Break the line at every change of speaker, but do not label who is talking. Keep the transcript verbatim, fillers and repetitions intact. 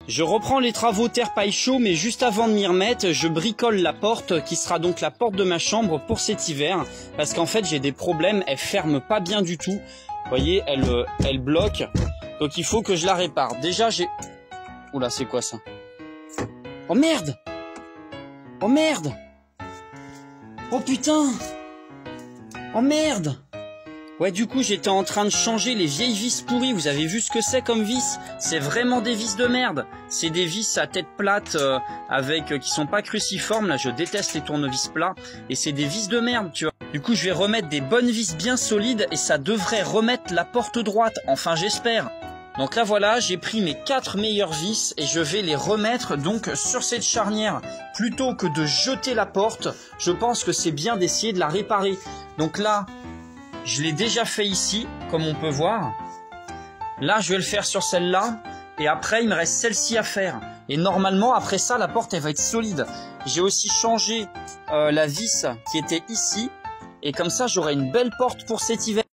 Je reprends les travaux terre paille chaud, mais juste avant de m'y remettre, je bricole la porte qui sera donc la porte de ma chambre pour cet hiver. Parce qu'en fait, j'ai des problèmes, elle ferme pas bien du tout. Vous voyez, elle, elle bloque. Donc il faut que je la répare. Déjà, j'ai... Oula, c'est quoi ça? Oh merde! Oh merde! Oh putain! Oh merde! Ouais, du coup, j'étais en train de changer les vieilles vis pourries. Vous avez vu ce que c'est comme vis? C'est vraiment des vis de merde. C'est des vis à tête plate euh, avec euh, qui sont pas cruciformes. Là, je déteste les tournevis plats. Et c'est des vis de merde, tu vois. Du coup, je vais remettre des bonnes vis bien solides et ça devrait remettre la porte droite. Enfin, j'espère. Donc là, voilà, j'ai pris mes quatre meilleures vis et je vais les remettre donc sur cette charnière. Plutôt que de jeter la porte, je pense que c'est bien d'essayer de la réparer. Donc là... je l'ai déjà fait ici, comme on peut voir. Là, je vais le faire sur celle-là. Et après, il me reste celle-ci à faire. Et normalement, après ça, la porte, elle va être solide. J'ai aussi changé euh, la vis qui était ici. Et comme ça, j'aurai une belle porte pour cet hiver.